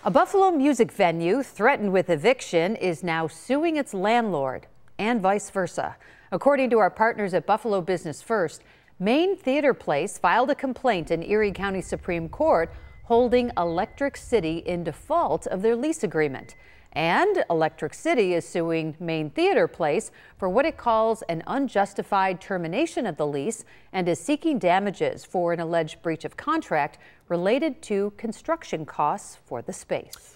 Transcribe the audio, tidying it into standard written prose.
A Buffalo music venue threatened with eviction is now suing its landlord, and vice versa. According to our partners at Buffalo Business First, Main Theater Place filed a complaint in Erie County Supreme Court holding Electric City in default of their lease agreement. And Electric City is suing Main Theater Place for what it calls an unjustified termination of the lease and is seeking damages for an alleged breach of contract related to construction costs for the space.